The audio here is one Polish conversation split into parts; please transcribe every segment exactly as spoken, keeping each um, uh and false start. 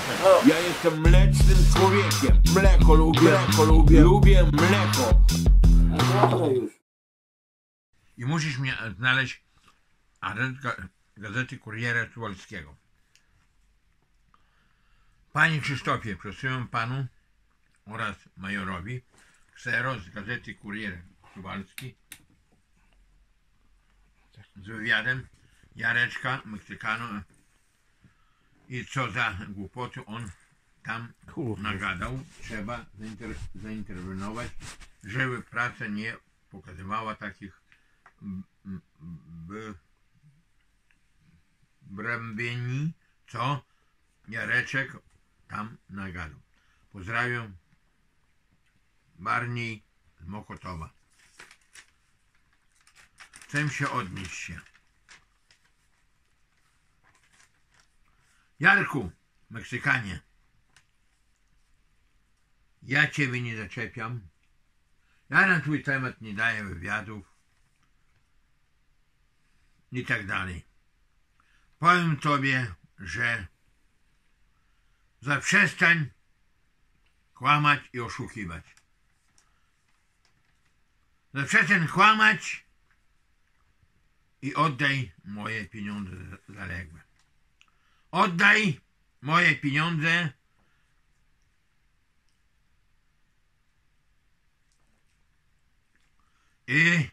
Ja jestem mlecznym człowiekiem. Mleko lubię, mleko lubię, lubię mleko. I musisz mnie znaleźć adres Gazety Kuriera Suwalskiego. Panie Krzysztofie, przesyłam panu oraz majorowi ksero z Gazety Kurier Suwalski z wywiadem Jareczka Meksykano i co za głupoty on tam nagadał. Trzeba zainter zainterweniować, żeby praca nie pokazywała takich brębieni, co Jareczek tam nagadał. Pozdrawiam, Barniej z Mokotowa. Chcę się odnieść się. Jarku, Meksykanie, ja ciebie nie zaczepiam. Ja na twój temat nie daję wywiadów i tak dalej. Powiem tobie, że zaprzestań kłamać i oszukiwać. Zaprzestań kłamać i oddaj moje pieniądze zaległe. Oddaj moje pieniądze i...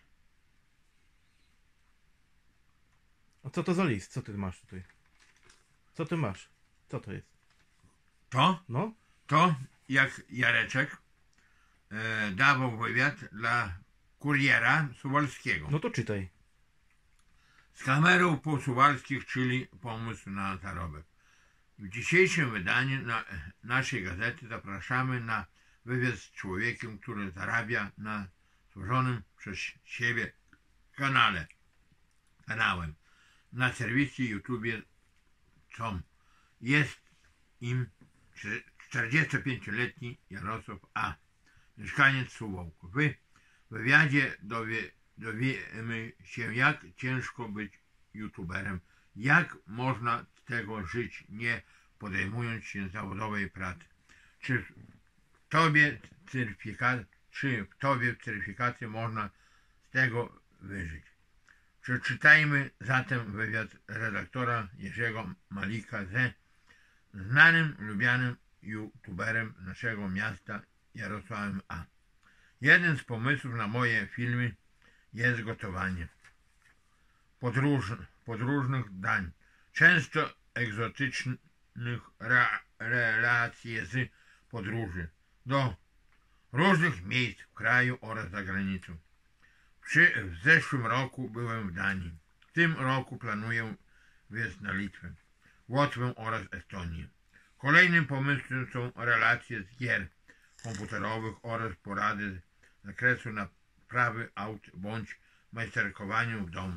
A co to za list? Co ty masz tutaj? Co ty masz? Co to jest? To? No? To jak Jareczek e, dawał wywiad dla Kuriera Suwalskiego. No to czytaj. Z kamerą po Suwalskich, czyli pomysł na zarobek. W dzisiejszym wydaniu na, naszej gazety zapraszamy na wywiad z człowiekiem, który zarabia na stworzonym przez siebie kanale, kanałem na serwisie YouTube com. Jest im czterdziestopięcioletni Jarosław A., mieszkaniec Suwałków. W wywiadzie dowie, dowiemy się, jak ciężko być youtuberem, jak można z tego żyć, nie podejmując się zawodowej pracy. Czy w tobie certyfikat, czy w tobie certyfikaty można z tego wyżyć? Przeczytajmy zatem wywiad redaktora Jerzego Malika ze znanym, lubianym youtuberem naszego miasta Jarosławem A. Jeden z pomysłów na moje filmy jest gotowanie podróż, podróżnych dań, często egzotycznych ra, relacji z podróży do różnych miejsc w kraju oraz za granicą. Przy, w zeszłym roku byłem w Danii. W tym roku planuję wyjazd na Litwę, Łotwę oraz Estonię. Kolejnym pomysłem są relacje z gier komputerowych oraz porady z zakresu naprawy aut bądź majsterkowaniu w domu.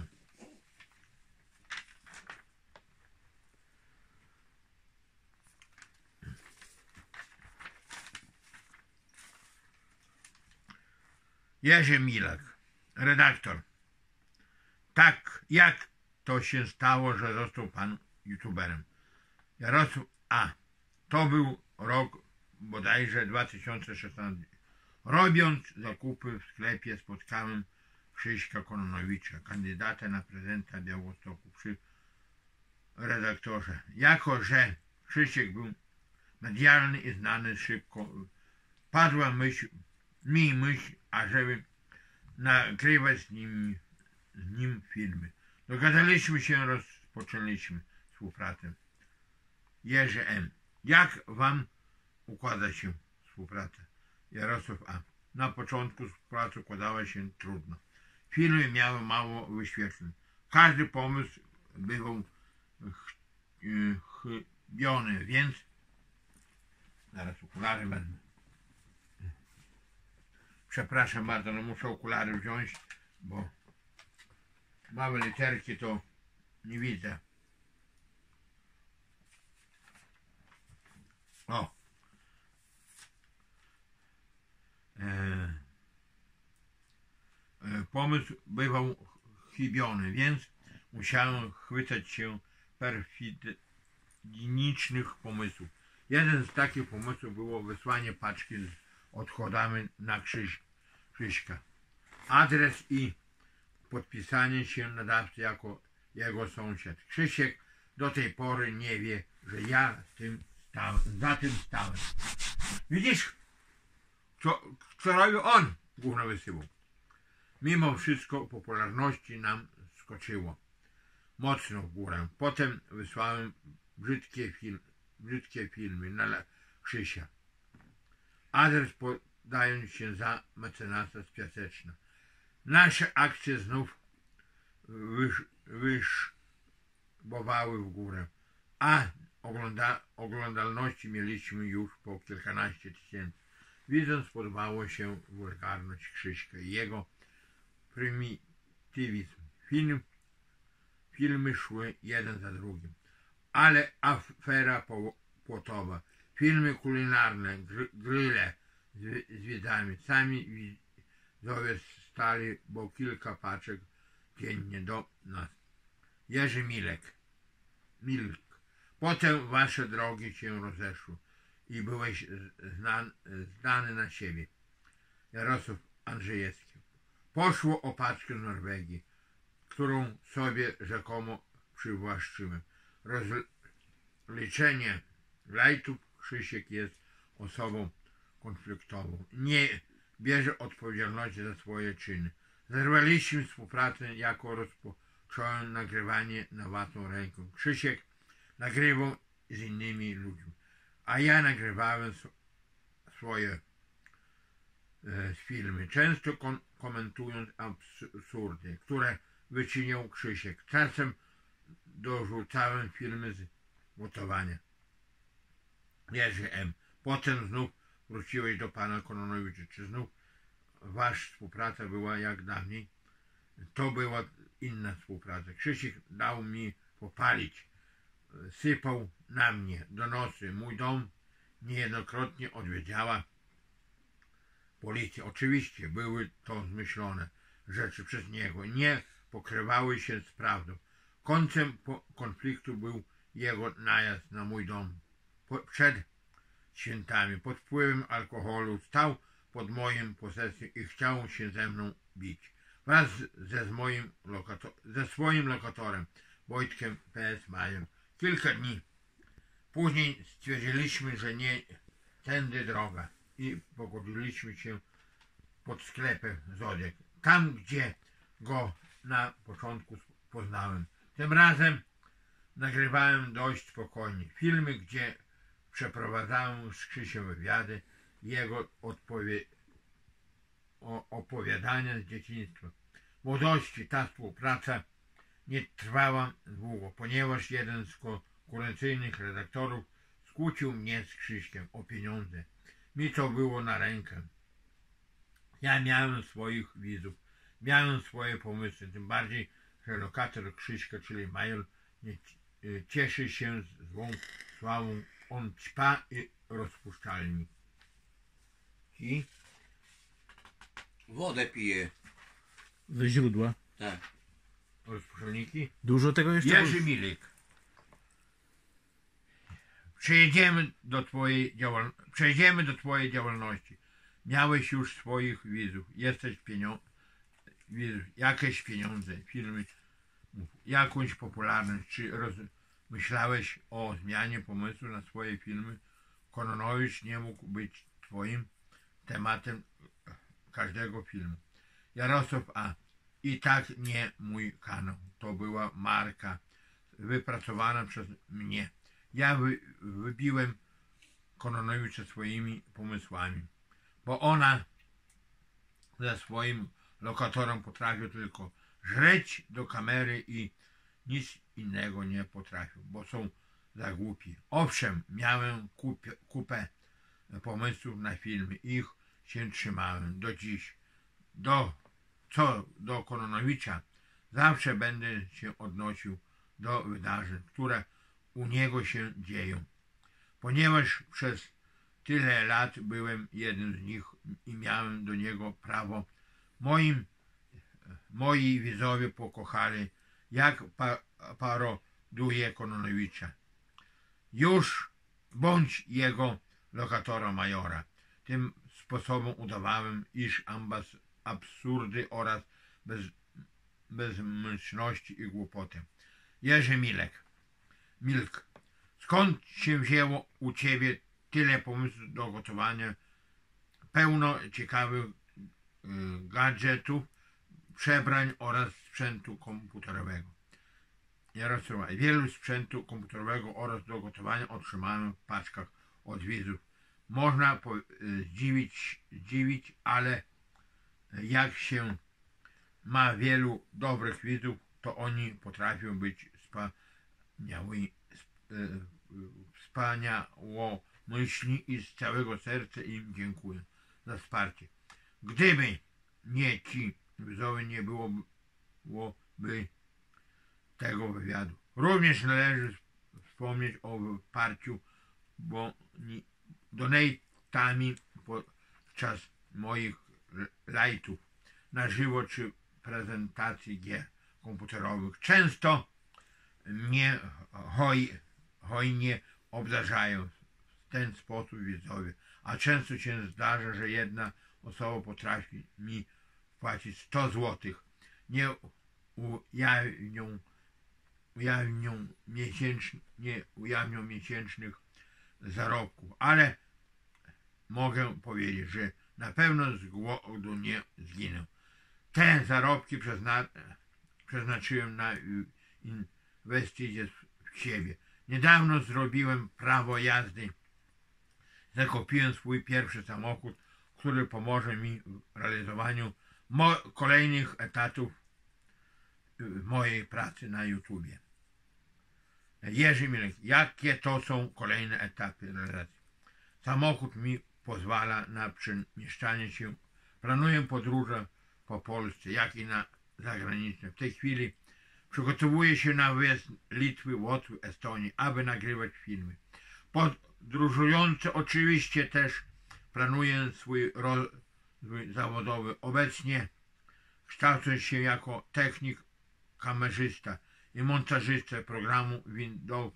Jerzy Milak, redaktor. Tak, jak to się stało, że został pan youtuberem? Jarosław A. To był rok bodajże dwa tysiące szesnasty. Robiąc zakupy w sklepie spotkałem Krzyśka Kononowicza, kandydata na prezydenta Białegostoku, przy redaktorze. Jako że Krzysiek był medialny i znany, szybko padła myśl, mi myśl, ażeby nagrywać z nim, z nim filmy. Dogadaliśmy się, rozpoczęliśmy współpracę. Jerzy M. Jak wam układa się współpraca? Jarosław A. Na początku współpraca układała się trudno. Filmy miały mało wyświetleń. Każdy pomysł bywał chybiony, więc zaraz okulary będą. Przepraszam bardzo, no muszę okulary wziąć, bo małe literki to nie widzę. O! E, e, pomysł bywał chybiony, więc musiałem chwytać się perfidnicznych pomysłów. Jeden z takich pomysłów było wysłanie paczki z odchodami na Krzyś, Krzyśka. Adres i podpisanie się nadawcy jako jego sąsiad. Krzysiek do tej pory nie wie, że ja z tym stałem, za tym stałem. Widzisz, co, co robił on? Gówno wysyłał. Mimo wszystko popularności nam skoczyło mocno w górę. Potem wysłałem brzydkie, film, brzydkie filmy na Krzysia. Adres podając się za mecenasa z Piaseczna. Nasze akcje znów wysz, wyszbowały w górę, a ogląda, oglądalności mieliśmy już po kilkanaście tysięcy. Widząc, podobało się wulgarność Krzyśka i jego prymitywizm. Film, filmy szły jeden za drugim, ale afera płotowa, filmy kulinarne, gry, gryle z, z widzami, sami widzowie stali, bo kilka paczek dziennie do nas. Jerzy Milek. Milk. Potem wasze drogi się rozeszły i byłeś znan, znany na siebie. Jarosław Andrzejewski. Poszło o paczkę z Norwegii, którą sobie rzekomo przywłaszczyłem. Rozliczenie lajtów. Krzysiek jest osobą konfliktową. Nie bierze odpowiedzialności za swoje czyny. Zerwaliśmy współpracę, jako rozpocząłem nagrywanie na własną rękę. Krzysiek nagrywał z innymi ludźmi, a ja nagrywałem swoje e, filmy, często kon komentując absurdy, które wyczyniał Krzysiek. Czasem dorzucałem filmy z gotowania. Jerzy M. Potem znów wróciłeś do pana Kononowicza. Czy znów wasza współpraca była jak dawniej? To była inna współpraca. Krzysiek dał mi popalić. Sypał na mnie donosy. Mój dom niejednokrotnie odwiedziała policja. Oczywiście były to zmyślone rzeczy przez niego. Nie pokrywały się z prawdą. Końcem konfliktu był jego najazd na mój dom. Po, przed świętami, pod wpływem alkoholu, stał pod moim posesją i chciał się ze mną bić. Wraz ze, z moim lokator, ze swoim lokatorem, Wojtkiem P S Majem. Kilka dni później stwierdziliśmy, że nie tędy droga i pogodziliśmy się pod sklepem Zodiak. Tam, gdzie go na początku poznałem. Tym razem nagrywałem dość spokojnie. Filmy, gdzie przeprowadzałem z Krzysiem wywiady, jego odpowie... opowiadania z dzieciństwa. W młodości ta współpraca nie trwała długo, ponieważ jeden z konkurencyjnych redaktorów skłócił mnie z Krzyśkiem o pieniądze. Mi to było na rękę. Ja miałem swoich widzów, miałem swoje pomysły, tym bardziej, że lokator Krzyśka, czyli Major, nie cieszy się złą sławą. On ćpa i rozpuszczalni. I wodę pije. Ze źródła. Tak. rozpuszczalniki. Dużo tego jeszcze? Jerzy Milik. Przejdziemy do twojej działal... Przejdziemy do twojej działalności. Miałeś już swoich widzów. Jesteś pieniądz... widzów. Jakieś pieniądze, filmy, jakąś popularność. Czy rozmyślałeś o zmianie pomysłu na swoje filmy? Kononowicz nie mógł być twoim tematem każdego filmu. Jarosław A. I tak nie mój kanał. To była marka wypracowana przez mnie. Ja wy, wybiłem Kononowicza swoimi pomysłami, bo ona ze swoim lokatorem potrafił tylko żreć do kamery i nic innego nie potrafił, bo są za głupi. Owszem, miałem kupę, kupę pomysłów na filmy. Ich się trzymałem do dziś. Do, co do Kononowicza, zawsze będę się odnosił do wydarzeń, które u niego się dzieją. Ponieważ przez tyle lat byłem jednym z nich i miałem do niego prawo. Moim, moi widzowie pokochali, jak pa, paroduje Kononowicza. Już bądź jego lokatora majora. Tym sposobem udawałem, iż ambas, absurdy oraz bez, bezmyślności i głupoty. Jerzy Milek. Milk. Skąd się wzięło u ciebie tyle pomysłów do gotowania? Pełno ciekawych y, gadżetów, przebrań oraz sprzętu komputerowego. Jarosław. Wielu sprzętu komputerowego oraz do gotowania otrzymałem w paczkach od widzów. Można po, y, zdziwić, zdziwić, ale jak się ma wielu dobrych widzów, to oni potrafią być wspaniałymi, wspaniałomyślni i z całego serca im dziękuję za wsparcie. Gdyby nie ci widzowie, nie byłoby tego wywiadu. Również należy wspomnieć o wsparciu, bo donatami podczas moich live'ów na żywo czy prezentacji gier komputerowych. Często mnie hoj, hojnie obdarzają w ten sposób widzowie, a często się zdarza, że jedna osoba potrafi mi płacić sto złotych. Nie ujawnią, ujawnią, miesięczn, nie ujawnią miesięcznych zarobków, ale mogę powiedzieć, że na pewno z głodu nie zginę. Te zarobki przezna przeznaczyłem na inwestycje w siebie. Niedawno zrobiłem prawo jazdy. Zakupiłem swój pierwszy samochód, który pomoże mi w realizowaniu kolejnych etatów mojej pracy na YouTubie. Jerzy Milek. Jakie to są kolejne etapy realizacji? Samochód mi pozwala na przemieszczanie się. Planuję podróże po Polsce, jak i na zagraniczne. W tej chwili przygotowuję się na wyjazd Litwy, Łotwy, Estonii, aby nagrywać filmy. Podróżujący oczywiście też planuję swój rozwój zawodowy. Obecnie kształcę się jako technik, kamerzysta i montażysta programu Windows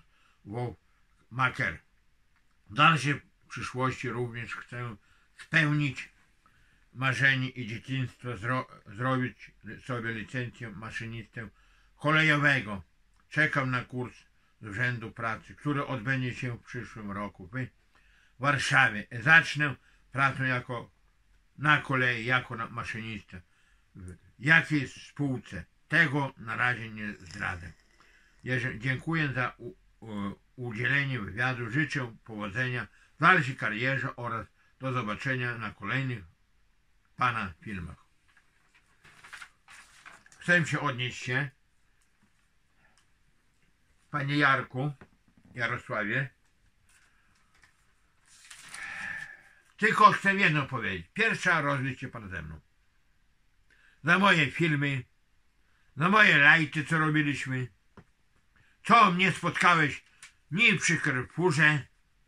Maker. W dalszej przyszłości również chcę spełnić marzenie i dzieciństwo, zro zrobić sobie licencję maszynistę kolejowego. Czekam na kurs z Urzędu Pracy, który odbędzie się w przyszłym roku w Warszawie. Zacznę pracę jako na kolei, jako na maszynista. W jakiej spółce? Tego na razie nie zdradzę. Dziękuję za u, u, udzielenie wywiadu. Życzę powodzenia w dalszej karierze oraz do zobaczenia na kolejnych Pana filmach. Chcę się odnieść się, Panie Jarku, Jarosławie, tylko chcę jedno powiedzieć. Pierwsza, rozlicz się Pan ze mną. Za moje filmy, za moje lajty, co robiliśmy, co mnie spotkałeś ni przy Carrefourze,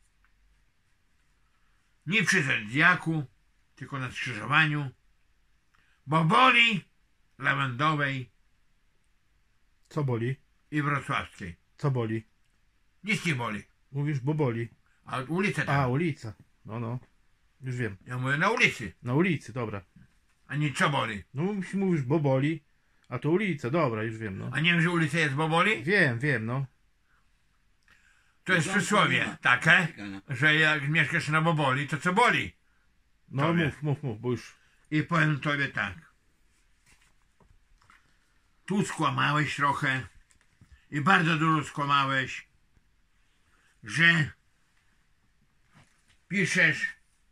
ni przy Zodiaku, tylko na skrzyżowaniu Boboli, Lawendowej. Co boli? I Wrocławskiej. Co boli? Nic nie boli. Mówisz, bo boli. A ulicę tam. A, ulica. No, no. Już wiem. Ja mówię na ulicy. Na ulicy, dobra. A nie co boli. No mówisz, bo boli, a to ulica, dobra, już wiem, no. A nie wiem, że ulica jest Boboli? Wiem, wiem, no. To jest przysłowie takie, że jak mieszkasz na Boboli, to co boli? No Tobie. mów, mów, mów, bo już... I powiem tobie tak. Tu skłamałeś trochę i bardzo dużo skłamałeś, że piszesz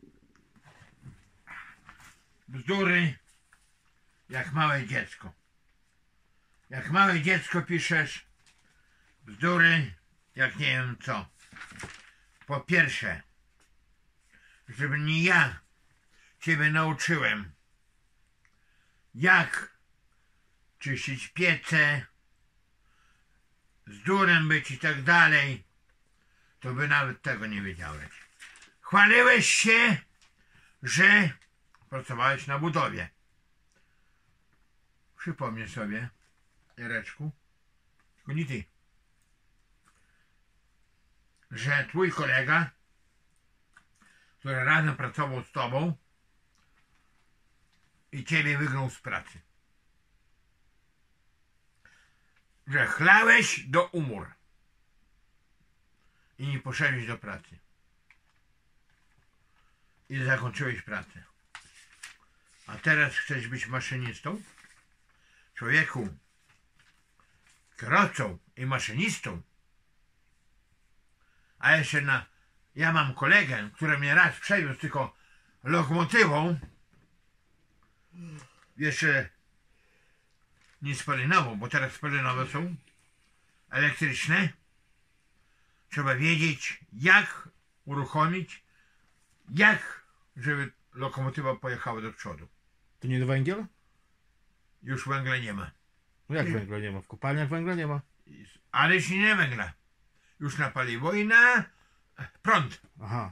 bzdury jak małe dziecko. Jak małe dziecko piszesz bzdury jak nie wiem co. Po pierwsze, żeby nie ja ciebie nauczyłem, jak czyścić piece, z durem być i tak dalej, to by nawet tego nie wiedziałeś. Chwaliłeś się, że pracowałeś na budowie. Przypomnij sobie, Jareczku, tylko nie ty. że twój kolega, który razem pracował z tobą i ciebie wygnał z pracy. Że chlałeś do umór i nie poszedłeś do pracy. I zakończyłeś pracę. A teraz chcesz być maszynistą? Człowieku, kierowcą i maszynistą. A jeszcze na... Ja mam kolegę, który mnie raz przewiózł tylko lokomotywą. Jeszcze nie spalinową, bo teraz spalinowe są. Elektryczne. Trzeba wiedzieć, jak uruchomić, jak, żeby lokomotywa pojechała do przodu. To nie do węgiel? Już węgla nie ma. No jak węgla nie ma? W kopalniach węgla nie ma. Ale już nie węgla. Już na paliwo i na prąd. Aha.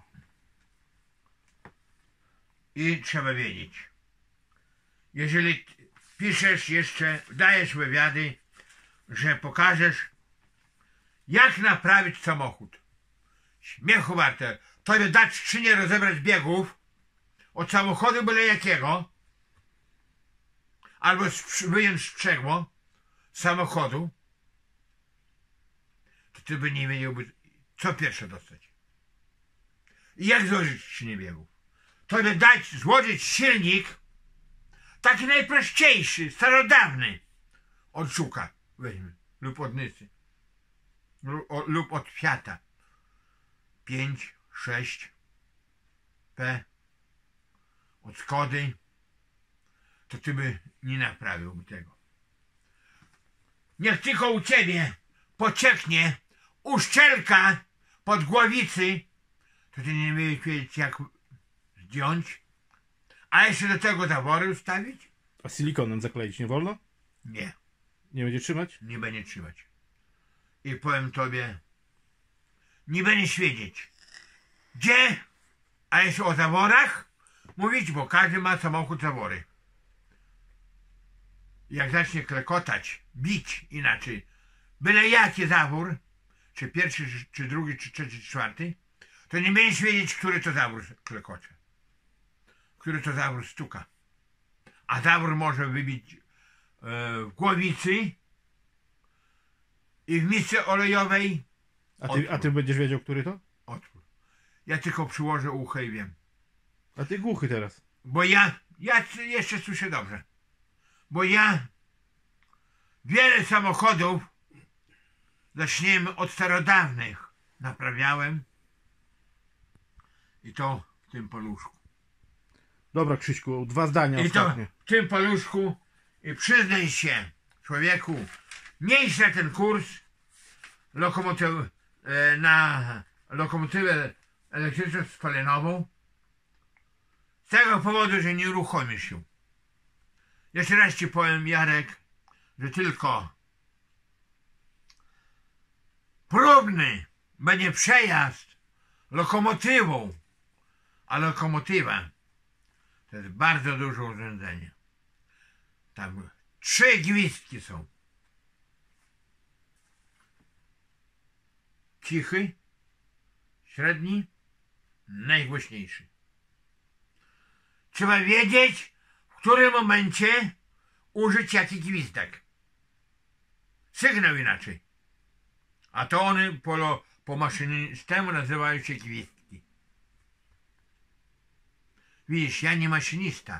I trzeba wiedzieć. Jeżeli piszesz jeszcze, dajesz wywiady, że pokażesz, jak naprawić samochód. Śmiechu warte. Tobie dać czy nie rozebrać biegów od samochodu byle jakiego, albo wyjąć sprzęgło z samochodu, to ty by nie wiedziałby, co pierwsze dostać. I jak złożyć skrzynię biegów. Tobie dać złożyć silnik taki najprościejszy, starodawny od Żuka weźmy, lub od Nysy, lub od Fiata pięć, sześć P, od Skody, to ty by nie naprawił tego. Niech tylko u ciebie pocieknie uszczelka pod głowicy, to ty nie będziesz wiedzieć, jak zdjąć, a jeszcze do tego zawory ustawić? A silikonem zakleić nie wolno? Nie. Nie będzie trzymać? Nie będzie trzymać. I powiem tobie, nie będziesz wiedzieć, gdzie, a jeszcze o zaworach mówić, bo każdy ma samochód zawory. Jak zacznie klekotać, bić inaczej, byle jaki zawór, czy pierwszy, czy drugi, czy trzeci, czy czwarty, to nie będziesz wiedzieć, który to zawór klekocze, który to zawór stuka. A zawór może wybić e, w głowicy i w misce olejowej. A ty, a ty będziesz wiedział, który to? Otwór. Ja tylko przyłożę ucho i wiem. A ty głuchy teraz. Bo ja, ja jeszcze słyszę dobrze. Bo ja wiele samochodów, zaczniemy od starodawnych, naprawiałem. I to w tym paluszku. Dobra, Krzyśku, dwa zdania I to ostatnie. w tym paluszku. I przyznaj się, człowieku, nie idź na ten kurs lokomotyw, e, na lokomotywę elektryczną spalinową z tego powodu, że nie uruchomisz się. Jeszcze raz ci powiem, Jarek, że tylko próbny będzie przejazd lokomotywą, a lokomotywa to jest bardzo duże urządzenie. Tam trzy gwizdki są. Cichy, średni, najgłośniejszy. Trzeba wiedzieć, w którym momencie użyć jaki gwizdek. Sygnał inaczej. A to one po, po maszynistemu nazywają się gwizdki. Widzisz, ja nie maszynista.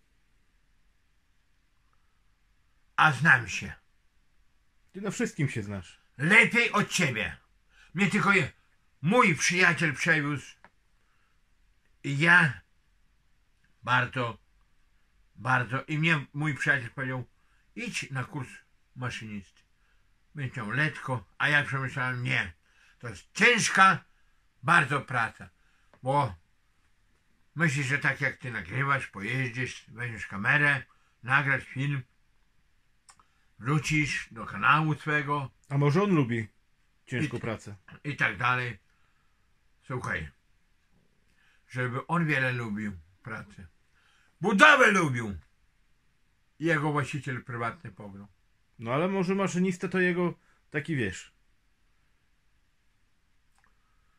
A znam się. Ty na wszystkim się znasz. Lepiej od ciebie. Mnie tylko je, mój przyjaciel przewiózł i ja bardzo, bardzo i mnie mój przyjaciel powiedział, idź na kurs maszynisty. Będziesz miał letko, a ja przemyślałem, nie. To jest ciężka bardzo praca, bo myślisz, że tak jak ty nagrywasz, pojeździsz, weźmiesz kamerę, nagrać film, wrzucisz do kanału swego. A może on lubi ciężką I, pracę? I tak dalej. Słuchaj, żeby on wiele lubił pracę. Budowę lubił. I jego właściciel prywatny pograł. No ale może maszynista to jego taki, wiesz.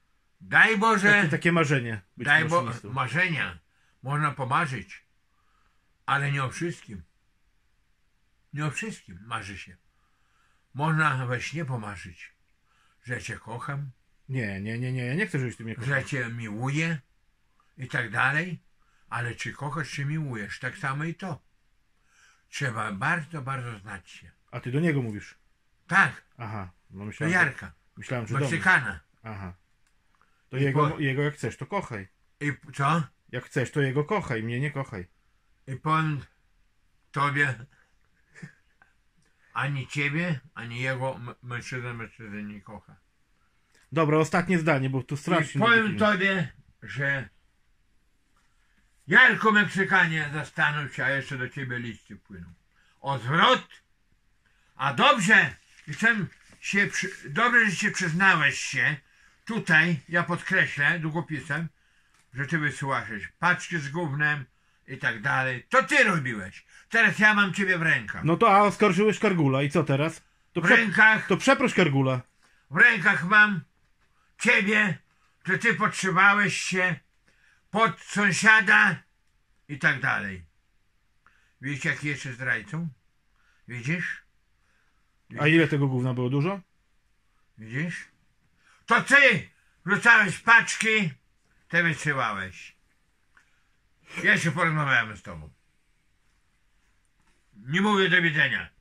Daj Boże, Takie, takie marzenie. Być daj Bo maszynistą. marzenia. Można pomarzyć, ale nie o wszystkim. Nie o wszystkim marzy się. Można we śnie pomarzyć, że cię kocham, Nie, nie, nie, nie. Ja nie chcę, żebyś ty mnie kochał. że cię miłuję i tak dalej, ale czy kochasz, czy miłujesz, tak samo i to. Trzeba bardzo, bardzo znać się. A ty do niego mówisz. Tak, Aha. No to myślałem, Jarka, myślałem że do mnie. Meksykana. Aha. To I jego, po- jego jak chcesz, to kochaj. I co? Jak chcesz, to jego kochaj, mnie nie kochaj. I powiem tobie, ani ciebie, ani jego m- mężczyzna mężczyzny nie kocha. Dobra, ostatnie zdanie, bo tu I strasznie... powiem mówimy. tobie, że Jarko Meksykanie, zastanów się, a jeszcze do ciebie listy płyną. O zwrot, a dobrze, i chcę się, przy, dobrze, że się przyznałeś się, tutaj, ja podkreślę długopisem, że ty wysyłałeś paczki z gównem i tak dalej. To ty robiłeś. Teraz ja mam ciebie w rękach. No to a oskarżyłeś Kargula i co teraz? To, W prze... rękach, to przeproś Kargula. w rękach mam ciebie, że ty podszywałeś się pod sąsiada i tak dalej. Widzisz, jaki jeszcze zdrajcą? Widzisz? A ile tego gówna było? Dużo? Widzisz? To ty wrzucałeś paczki, te wysyłałeś. Jeszcze porozmawiamy z tobą. Nie mówię do widzenia.